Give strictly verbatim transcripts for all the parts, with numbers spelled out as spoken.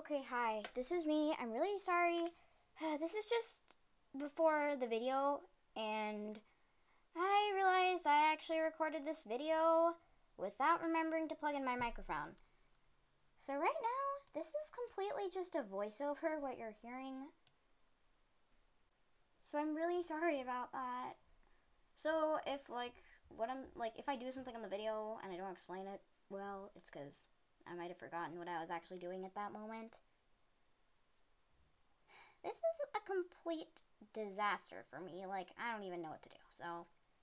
Okay, hi. This is me. I'm really sorry. This is just before the video, and I realized I actually recorded this video without remembering to plug in my microphone. So right now, this is completely just a voiceover, what you're hearing. So I'm really sorry about that. So if like what I'm like if I do something in the video and I don't explain it well, it's because I might have forgotten what I was actually doing at that moment. This is a complete disaster for me. Like, I don't even know what to do. So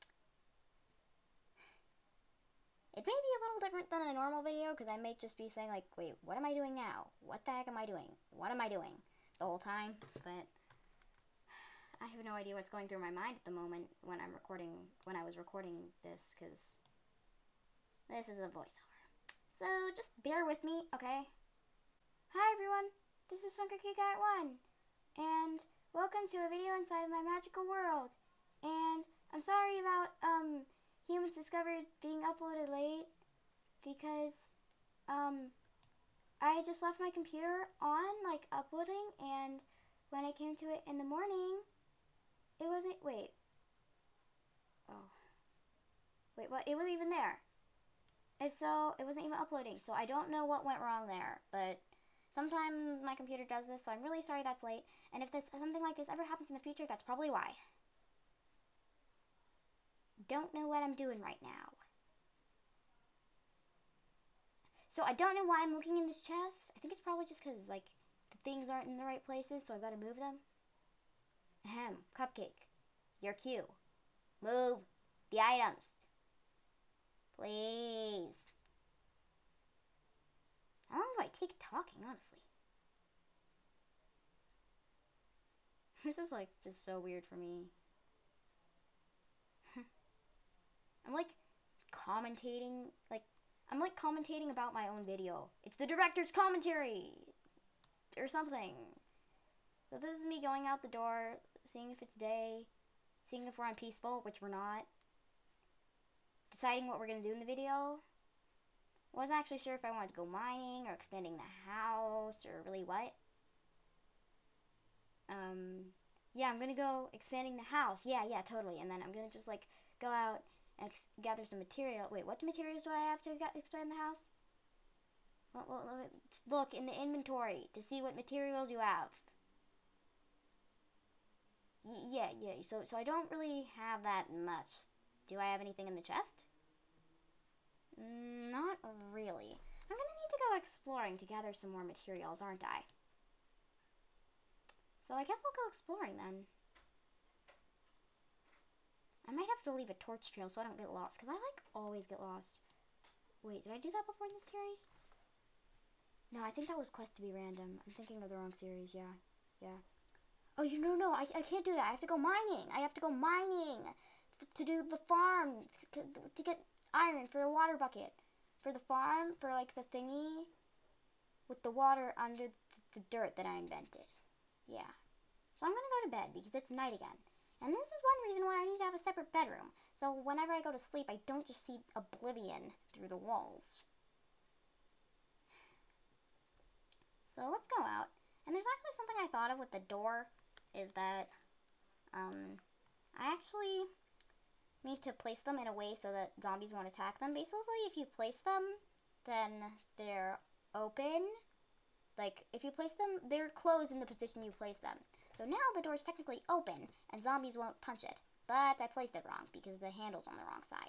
it may be a little different than a normal video because I may just be saying like, wait, what am I doing now? What the heck am I doing? What am I doing? The whole time. But I have no idea what's going through my mind at the moment when I'm recording, when I was recording this, because this is a voiceover. So just bear with me, okay? Hi everyone, this is Funker Key Cat one, and welcome to a video inside of my magical world. And I'm sorry about um Humans Discovered being uploaded late, because um I just left my computer on, like, uploading, and when I came to it in the morning, it wasn't, wait. Oh. Wait, what? It wasn't even there. And so, it wasn't even uploading, so I don't know what went wrong there, but sometimes my computer does this, so I'm really sorry that's late, and if this something like this ever happens in the future, that's probably why. Don't know what I'm doing right now. So I don't know why I'm looking in this chest. I think it's probably just because, like, the things aren't in the right places, so I've got to move them. Ahem, Cupcake. Your cue. Move the items. Please. How long do I take talking, honestly? This is, like, just so weird for me. I'm, like, commentating, like, I'm, like, commentating about my own video. It's the director's commentary! Or something. So this is me going out the door, seeing if it's day, seeing if we're on peaceful, which we're not. Deciding what we're going to do in the video. Wasn't actually sure if I wanted to go mining or expanding the house or really what. Um, yeah, I'm going to go expanding the house. Yeah, yeah, totally. And then I'm going to just, like, go out and ex gather some material. Wait, what materials do I have to expand the house? Well, well, look in the inventory to see what materials you have. Y yeah, yeah. So, so I don't really have that much. Do I have anything in the chest? Not really. I'm gonna need to go exploring to gather some more materials, aren't I? So I guess I'll go exploring then. I might have to leave a torch trail so I don't get lost, because I, like, always get lost. Wait, did I do that before in this series? No, I think that was Quest to be Random. I'm thinking of the wrong series, yeah. Yeah. Oh, you no, no, I, I can't do that. I have to go mining. I have to go mining to do the farm, to get iron for a water bucket. For the farm, for, like, the thingy with the water under the dirt that I invented. Yeah. So I'm going to go to bed because it's night again. And this is one reason why I need to have a separate bedroom. So whenever I go to sleep, I don't just see oblivion through the walls. So let's go out. And there's actually something I thought of with the door, is that um, I actually need to place them in a way so that zombies won't attack them. Basically, if you place them, then they're open. Like, if you place them, they're closed in the position you place them. So now the door's technically open, and zombies won't punch it. But I placed it wrong, because the handle's on the wrong side.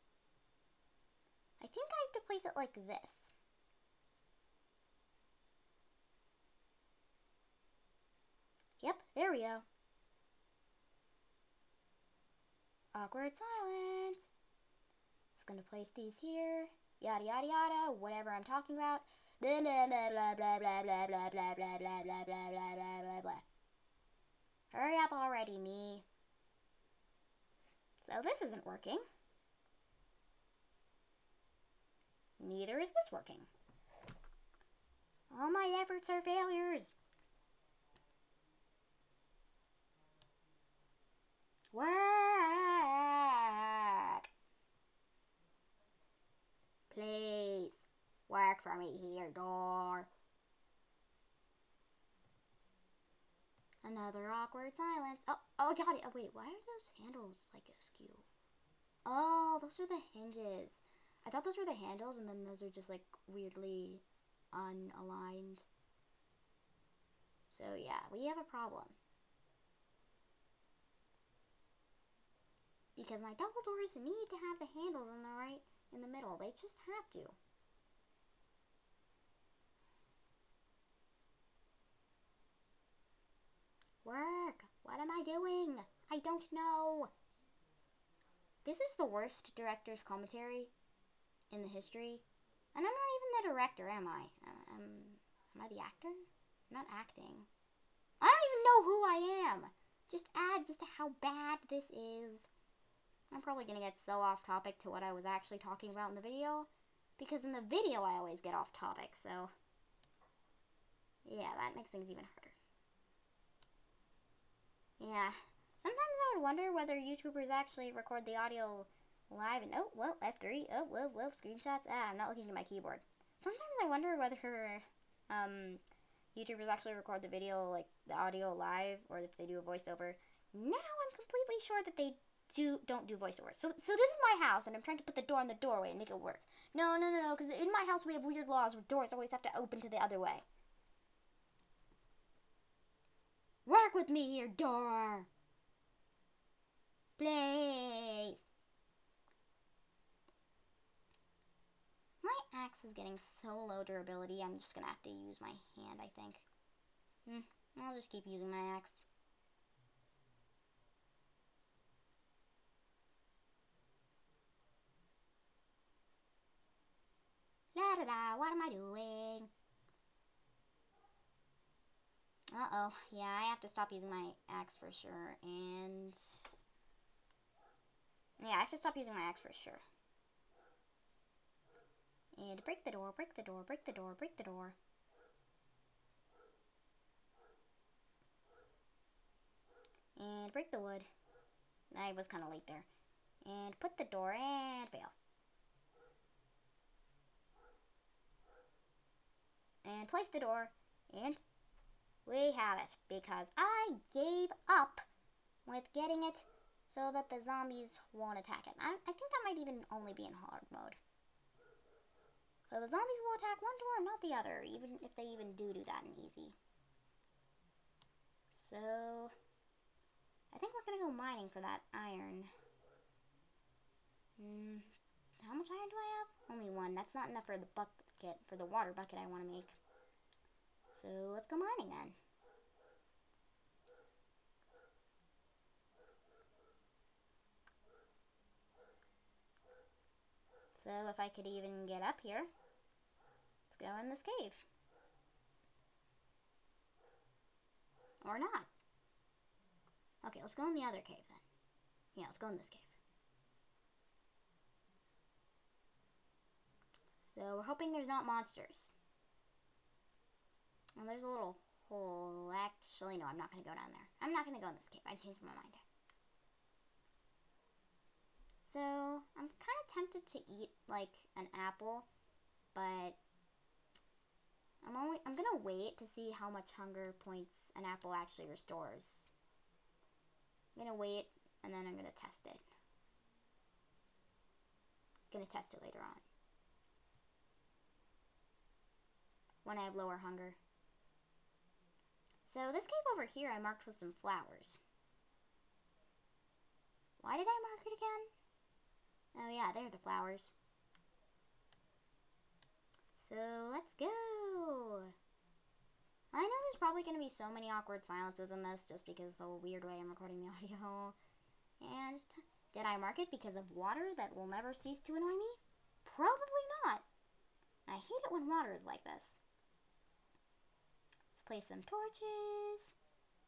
I think I have to place it like this. Yep, there we go. Awkward silence. Just gonna place these here. Yada yada yada, whatever I'm talking about. Blah blah blah blah blah blah blah blah blah blah blah blah blah blah blah blah. Hurry up already, me. So this isn't working. Neither is this working. All my efforts are failures. Work! Please, work for me here, door. Another awkward silence. Oh, oh, I got it. Oh, wait, why are those handles like askew? Oh, those are the hinges. I thought those were the handles, and then those are just like weirdly unaligned. So yeah, we have a problem. Because my double doors need to have the handles on the right in the middle. They just have to. Work! What am I doing? I don't know. This is the worst director's commentary in the history. And I'm not even the director, am I? Um, am I the actor? I'm not acting. I don't even know who I am. Just adds as to how bad this is. I'm probably going to get so off topic to what I was actually talking about in the video. Because in the video I always get off topic, so... yeah, that makes things even harder. Yeah. Sometimes I would wonder whether YouTubers actually record the audio live and... oh, well, F three. Oh, whoa, whoa, screenshots. Ah, I'm not looking at my keyboard. Sometimes I wonder whether um, YouTubers actually record the video, like, the audio live, or if they do a voiceover. Now I'm completely sure that they do, don't do voiceovers. So, so this is my house, and I'm trying to put the door in the doorway and make it work. No, no, no, no, because in my house we have weird laws where doors always have to open to the other way. Work with me here, door. Please. My axe is getting so low durability, I'm just gonna have to use my hand, I think. Hmm, I'll just keep using my axe. La da da, what am I doing? Uh-oh, yeah, I have to stop using my axe for sure, and... yeah, I have to stop using my axe for sure. And break the door, break the door, break the door, break the door. And break the wood. I was kind of late there. And put the door and fail. And place the door, and we have it, because I gave up with getting it so that the zombies won't attack it. I, I think that might even only be in hard mode. So the zombies will attack one door, not the other, even if they even do do that in easy. So, I think we're going to go mining for that iron. Hmm, how much iron do I have? Only one. That's not enough for the bucket, for the water bucket I want to make. So, let's go mining then. So, if I could even get up here, let's go in this cave. Or not. Okay, let's go in the other cave then. Yeah, let's go in this cave. So, we're hoping there's not monsters. Well, there's a little hole. Actually, no, I'm not going to go down there. I'm not going to go in this cave. I changed my mind. So, I'm kind of tempted to eat, like, an apple, but I'm only, I'm going to wait to see how much hunger points an apple actually restores. I'm going to wait, and then I'm going to test it. I'm going to test it later on. When I have lower hunger. So, this cave over here I marked with some flowers. Why did I mark it again? Oh yeah, there are the flowers. So, let's go! I know there's probably going to be so many awkward silences in this just because of the weird way I'm recording the audio. And did I mark it because of water that will never cease to annoy me? Probably not. I hate it when water is like this. Let's place some torches.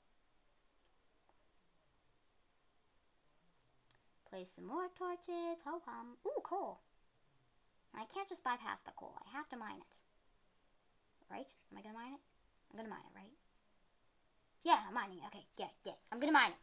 Place some more torches. Ho hum. Ooh, coal. I can't just bypass the coal. I have to mine it. Right? Am I gonna mine it? I'm gonna mine it, right? Yeah, I'm mining it. Okay, yeah, yeah. I'm gonna mine it.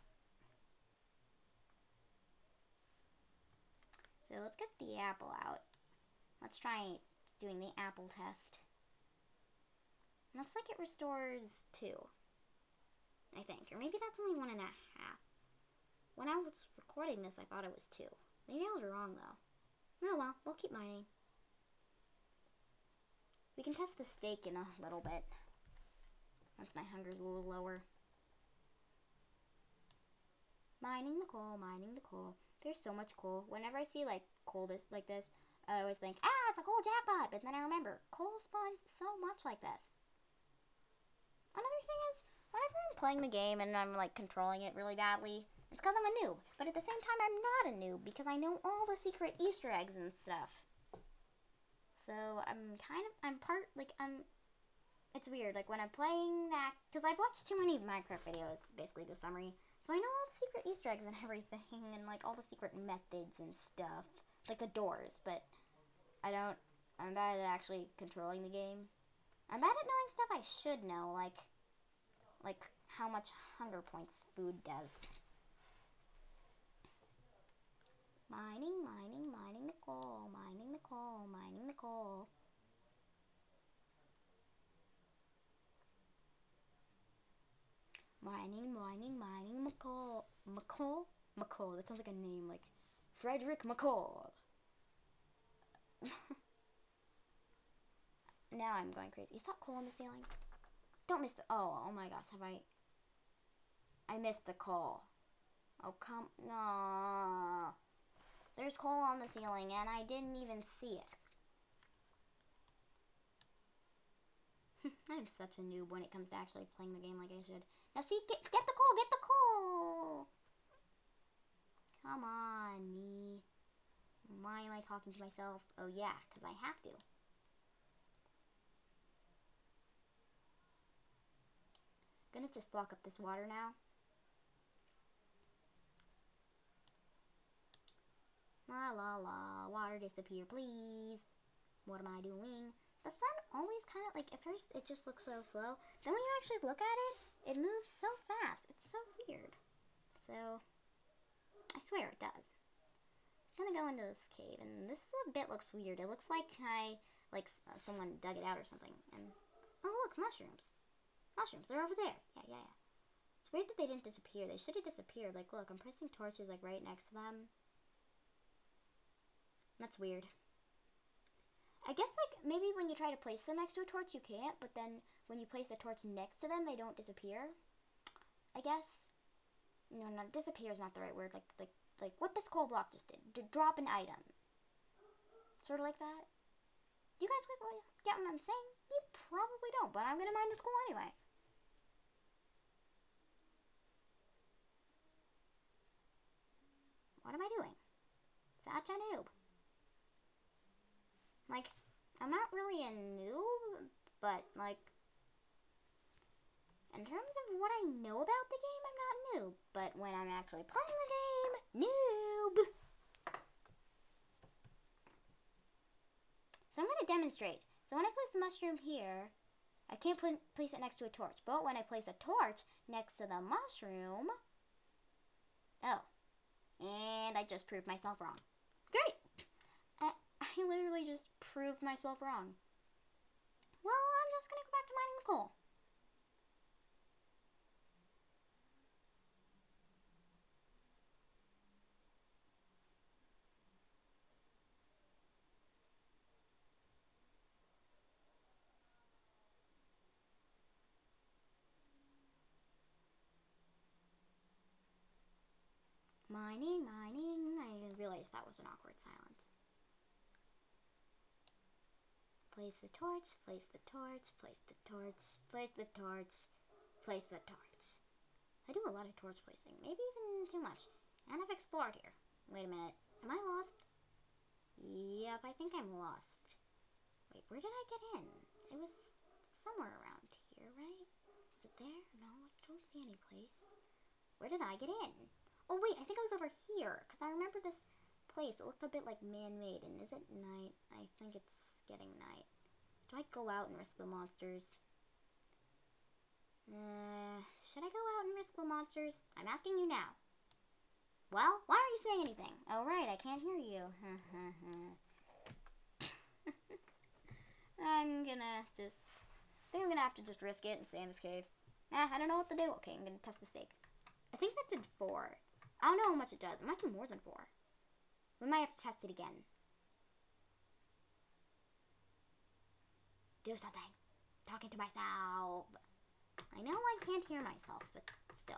So let's get the apple out. Let's try doing the apple test. Looks like it restores two. I think. Or maybe that's only one and a half. When I was recording this, I thought it was two. Maybe I was wrong, though. Oh well, we'll keep mining. We can test the steak in a little bit. Once my hunger's a little lower. Mining the coal, mining the coal. There's so much coal. Whenever I see like coal this like this, I always think, ah, it's a coal jackpot. But then I remember, coal spawns so much like this. Another thing is, whenever I'm playing the game and I'm like controlling it really badly, it's because I'm a noob. But at the same time, I'm not a noob because I know all the secret Easter eggs and stuff. So I'm kind of, I'm part, like, I'm, it's weird, like, when I'm playing that, because I've watched too many Minecraft videos, basically, this summary, so I know all the secret Easter eggs and everything, and, like, all the secret methods and stuff, like the doors, but I don't, I'm bad at actually controlling the game. I'm bad at knowing stuff I should know, like, like, how much hunger points food does. Mining, mining, mining the coal, mining the coal, mining the coal. Mining, mining, mining McCall. McCall? McCall, that sounds like a name, like Frederick McCall. Now I'm going crazy. Is that coal in the ceiling? Don't miss the, oh, oh my gosh, have I, I missed the coal. Oh, come, no. There's coal on the ceiling, and I didn't even see it. I'm such a noob when it comes to actually playing the game like I should. Now see, get, get the coal, get the coal! Come on, me. Why am I talking to myself? Oh yeah, because I have to. Gonna just block up this water now. La la la, water disappear please. What am I doing? The sun always kind of like, at first it just looks so slow. Then when you actually look at it, it moves so fast. It's so weird. So, I swear it does. I'm gonna go into this cave, and this bit looks weird. It looks like I, like uh, someone dug it out or something. And, oh look, mushrooms. Mushrooms, they're over there. Yeah, yeah, yeah. It's weird that they didn't disappear. They should have disappeared. Like, look, I'm pressing torches like right next to them. That's weird. I guess, like, maybe when you try to place them next to a torch, you can't, but then when you place a torch next to them, they don't disappear. I guess. No, no, disappear is not the right word. Like, like, like what this coal block just did. To drop an item. Sort of like that. You guys get what I'm saying? You probably don't, but I'm gonna mine this coal anyway. What am I doing? Such a noob. Like, I'm not really a noob, but, like, in terms of what I know about the game, I'm not a noob. But when I'm actually playing the game, noob! So I'm going to demonstrate. So when I place the mushroom here, I can't put, place it next to a torch. But when I place a torch next to the mushroom, oh, and I just proved myself wrong. Great! I literally just proved myself wrong. Well, I'm just gonna go back to mining the coal. Mining, mining. I didn't realize that was an awkward silence. Place the torch, place the torch, place the torch, place the torch, place the torch. I do a lot of torch placing, maybe even too much. And I've explored here. Wait a minute, am I lost? Yep, I think I'm lost. Wait, where did I get in? It was somewhere around here, right? Is it there? No, I don't see any place. Where did I get in? Oh wait, I think I was over here, because I remember this place. It looked a bit like man-made, and is it night? I think it's getting night. Do I go out and risk the monsters? Uh, should I go out and risk the monsters? I'm asking you now. Well, why aren't you saying anything? Oh, right, I can't hear you. I'm gonna just, I think I'm gonna have to just risk it and stay in this cave. Ah, I don't know what to do. Okay, I'm gonna test the steak. I think that did four. I don't know how much it does. It might do more than four. We might have to test it again. Do something. Talking to myself. I know I can't hear myself, but still.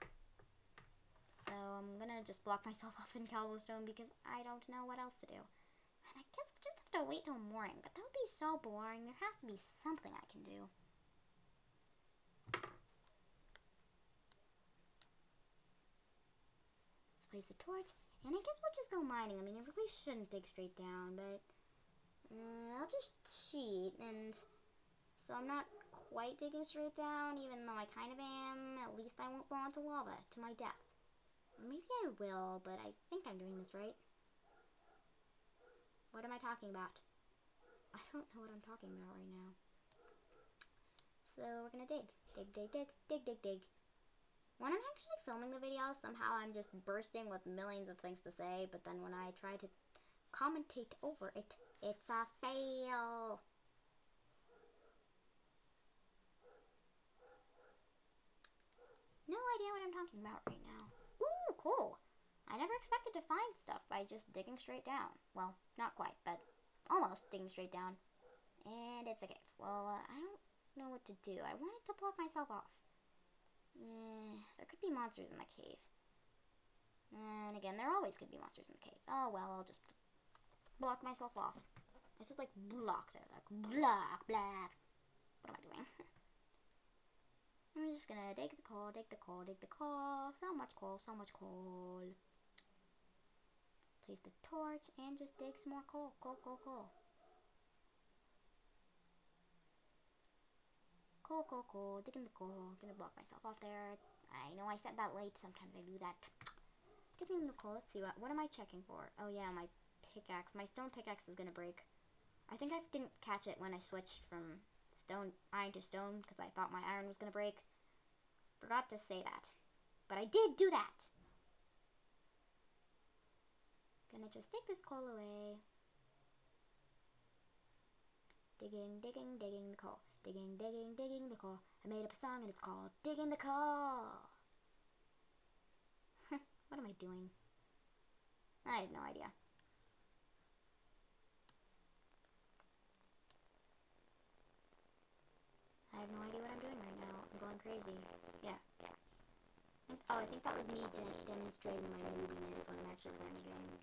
So I'm gonna just block myself off in cobblestone because I don't know what else to do. And I guess we'll just have to wait till morning, but that would be so boring. There has to be something I can do. Let's place a torch, and I guess we'll just go mining. I mean, I really shouldn't dig straight down, but uh, I'll just cheat, and so I'm not quite digging straight down, even though I kind of am. At least I won't fall into lava to my death. Maybe I will, but I think I'm doing this right. What am I talking about? I don't know what I'm talking about right now. So we're gonna dig. Dig, dig, dig, dig, dig, dig. When I'm actually filming the video, somehow I'm just bursting with millions of things to say, but then when I try to commentate over it, it's a fail. No idea what I'm talking about right now. Ooh, cool. I never expected to find stuff by just digging straight down. Well, not quite, but almost digging straight down. And it's a cave. Well, uh, I don't know what to do. I wanted to block myself off. Eh, there could be monsters in the cave. And again, there always could be monsters in the cave. Oh, well, I'll just block myself off. I said, like, block there. Like, block, blah. What am I doing? I'm just gonna dig the coal, dig the coal, dig the coal. So much coal, so much coal. Place the torch and just dig some more coal, coal, coal, coal. Coal, coal, coal, digging the coal. Gonna block myself off there. I know I said that late, sometimes I do that. Digging the coal, let's see, what, what am I checking for? Oh yeah, my pickaxe. My stone pickaxe is gonna break. I think I didn't catch it when I switched from stone, iron to stone, because I thought my iron was gonna break. Forgot to say that. But I did do that! Gonna just take this coal away. Digging, digging, digging the coal. Digging, digging, digging the coal. I made up a song and it's called Digging the Coal. What am I doing? I have no idea. I have no idea what I'm doing right now. I'm going crazy. Yeah. Oh, I think that was me demonstrating my moodiness when I'm actually playing the game.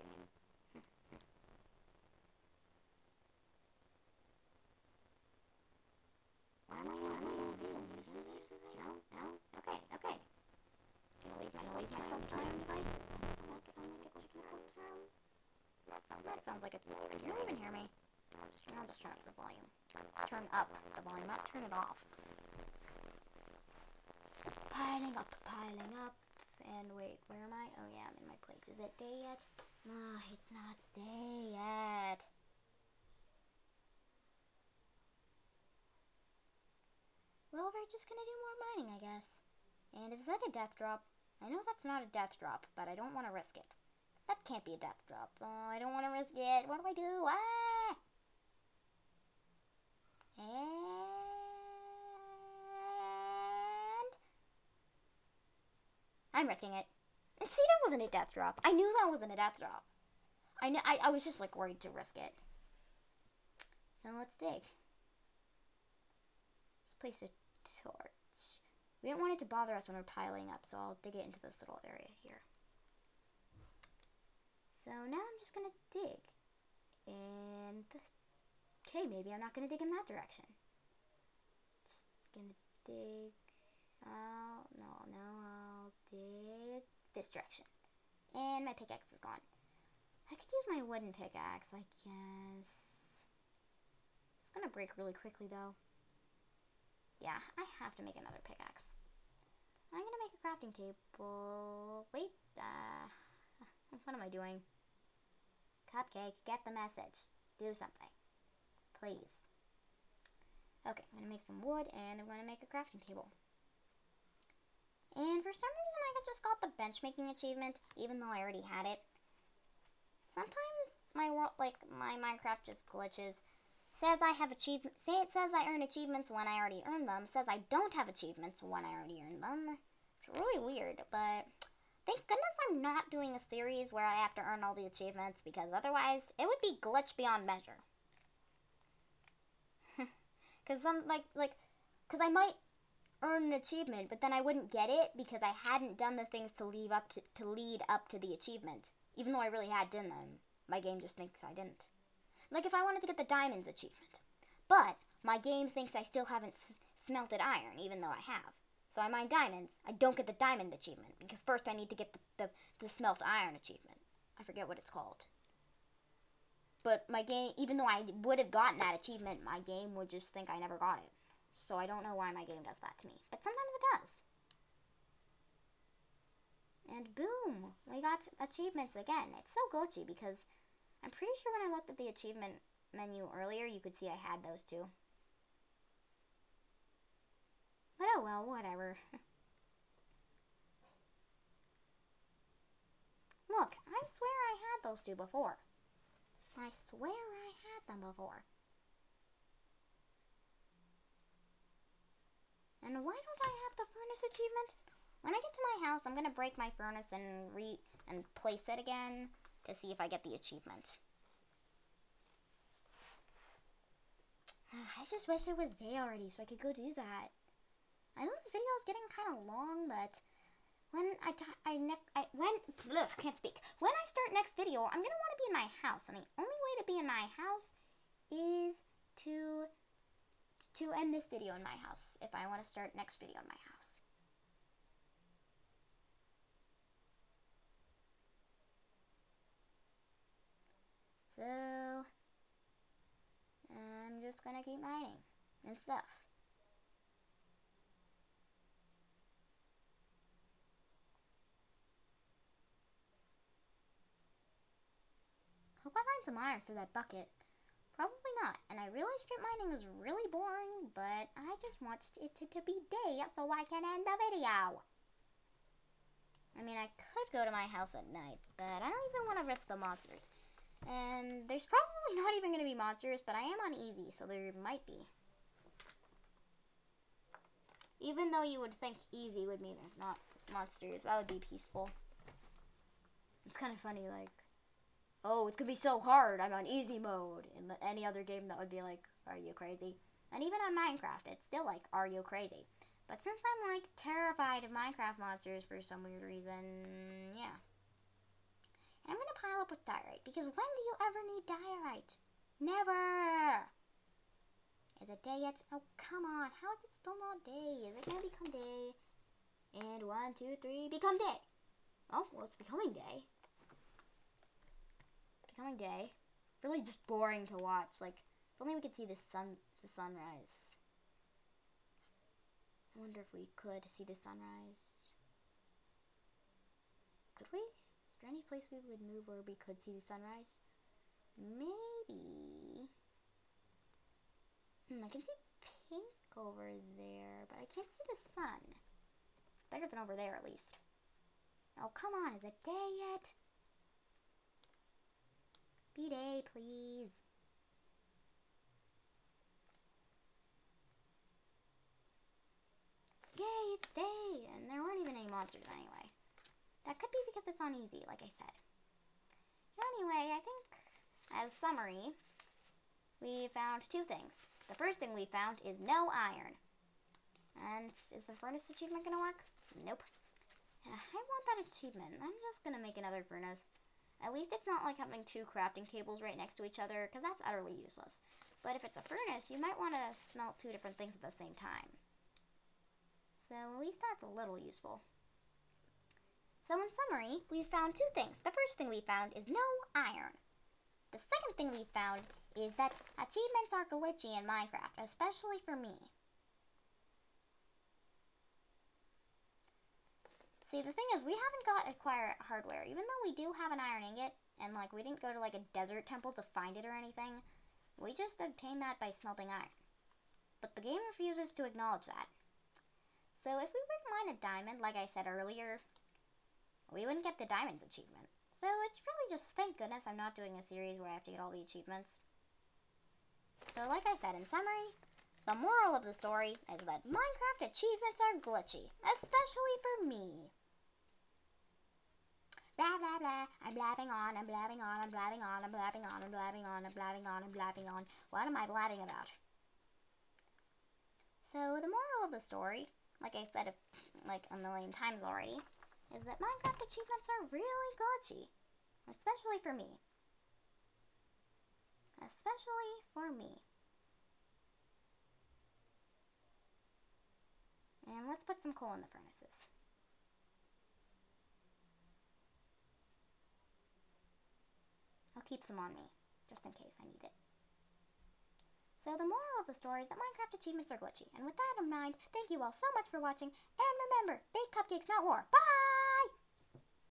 What am I gonna do? No, no. Okay, okay. Gonna leave myself, leave myself time devices. That sounds like a technical term. That sounds that sounds like a. Can you even hear me? I'll just, I'll just turn up the volume. Turn, turn up the volume, not turn it off. Piling up, piling up. And wait, where am I? Oh yeah, I'm in my place. Is it day yet? No, it's not day yet. Well, we're just gonna do more mining, I guess. And is that a death drop? I know that's not a death drop, but I don't want to risk it. That can't be a death drop. Oh, I don't want to risk it. What do I do? Ah! And I'm risking it. And see, that wasn't a death drop. I knew that wasn't a death drop. I know. I, I was just like worried to risk it. So let's dig. Let's place a torch. We don't want it to bother us when we're piling up, so I'll dig it into this little area here. So now I'm just gonna dig. And okay, maybe I'm not gonna dig in that direction. Just gonna dig. Oh no, no, I'll dig this direction. And my pickaxe is gone. I could use my wooden pickaxe, I guess. It's gonna break really quickly though. Yeah, I have to make another pickaxe. I'm gonna make a crafting table. Wait, uh, what am I doing? Cupcake, get the message. Do something. Please. Okay, I'm gonna make some wood and I'm gonna make a crafting table. And for some reason I just got the benchmaking achievement, even though I already had it. Sometimes my world, like, my Minecraft just glitches. Says I have achievements. Say it says I earn achievements when I already earned them. Says I don't have achievements when I already earned them. It's really weird, but thank goodness I'm not doing a series where I have to earn all the achievements, because otherwise it would be glitch beyond measure. Because I'm like, like, because I might earn an achievement, but then I wouldn't get it because I hadn't done the things to lead up to, to lead up to the achievement. Even though I really had done them, my game just thinks I didn't. Like if I wanted to get the diamonds achievement, but my game thinks I still haven't s smelted iron, even though I have. So I mine diamonds, I don't get the diamond achievement, because first I need to get the, the, the smelt iron achievement. I forget what it's called. But my game, even though I would have gotten that achievement, my game would just think I never got it. So I don't know why my game does that to me. But sometimes it does. And boom, we got achievements again. It's so glitchy because I'm pretty sure when I looked at the achievement menu earlier, you could see I had those too. But oh well, whatever. Look, I swear I had those two before. I swear I had them before. And why don't I have the furnace achievement? When I get to my house, I'm gonna break my furnace and re and place it again to see if I get the achievement. I just wish it was day already so I could go do that. I know this video is getting kind of long, but when I t I ne I when ugh, can't speak. When I start next video, I'm gonna want to be in my house, and the only way to be in my house is to to end this video in my house. If I want to start next video in my house. So I'm just gonna keep mining and stuff. Hope I find some iron through that bucket. Probably not. And I realize strip mining is really boring, but I just want it to, to be day so I can end the video. I mean, I could go to my house at night, but I don't even want to risk the monsters. And there's probably not even going to be monsters, but I am on easy, so there might be. Even though you would think easy would mean there's not monsters, that would be peaceful. It's kind of funny, like, oh, it's going to be so hard, I'm on easy mode. In any other game, that would be like, are you crazy? And even on Minecraft, it's still like, are you crazy? But since I'm, like, terrified of Minecraft monsters for some weird reason, yeah. And I'm going to pile up with diorite, because when do you ever need diorite? Never! Is it day yet? Oh, come on. How is it still not day? Is it going to become day? And one, two, three, become day. Oh, well, it's becoming day. Becoming day. Really just boring to watch. Like, if only we could see the sun, the sunrise. I wonder if we could see the sunrise. Could we? Is there any place we would move where we could see the sunrise? Maybe. Hmm, I can see pink over there, but I can't see the sun. Better than over there, at least. Oh, come on. Is it day yet? Be day, please. Yay, it's day! And there weren't even any monsters anyway. That could be because it's on easy, like I said. Anyway, I think, as summary, we found two things. The first thing we found is no iron. And is the furnace achievement going to work? Nope. I want that achievement. I'm just going to make another furnace. At least it's not like having two crafting tables right next to each other, because that's utterly useless. But if it's a furnace, you might want to smelt two different things at the same time. So at least that's a little useful. So in summary, we found two things. The first thing we found is no iron. The second thing we found is that achievements are glitchy in Minecraft, especially for me. See, the thing is, we haven't got acquire hardware. Even though we do have an iron ingot, and like we didn't go to like a desert temple to find it or anything, we just obtained that by smelting iron. But the game refuses to acknowledge that. So if we were to mine a diamond, like I said earlier, we wouldn't get the diamonds achievement. So it's really just, thank goodness I'm not doing a series where I have to get all the achievements. So like I said, in summary, the moral of the story is that Minecraft achievements are glitchy, especially for me. Blah, blah, blah, I'm blabbing on, I'm blabbing on, I'm blabbing on, I'm blabbing on, I'm blabbing on, I'm blabbing on, I'm blabbing on. What am I blabbing about? So the moral of the story, like I said like a million times already, is that Minecraft achievements are really glitchy, especially for me. Especially for me. And let's put some coal in the furnaces. I'll keep some on me, just in case I need it. So the moral of the story is that Minecraft achievements are glitchy. And with that in mind, thank you all so much for watching. And remember, bake cupcakes, not war. Bye!